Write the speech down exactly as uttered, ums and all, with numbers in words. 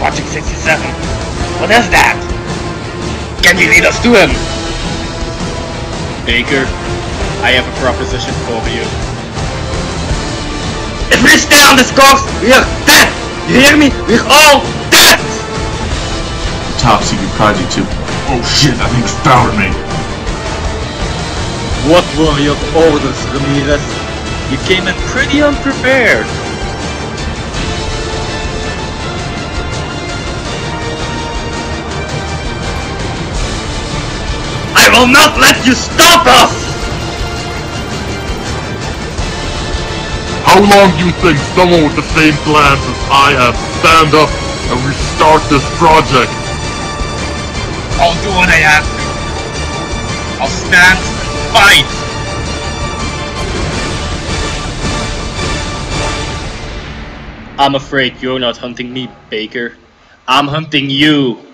Project sixty-seven. What is that? Can you lead us to him? Baker, I have a proposition for you. If we stay on this course, we are dead! You hear me? We're all dead! Top secret project too. Oh shit, that thing's devoured me. What were your orders, Ramirez? You came in pretty unprepared. I will not let you stop us! How long do you think someone with the same plans as I have stand up and restart this project? I'll do what I have to. I'll stand and fight! I'm afraid you're not hunting me, Baker. I'm hunting you.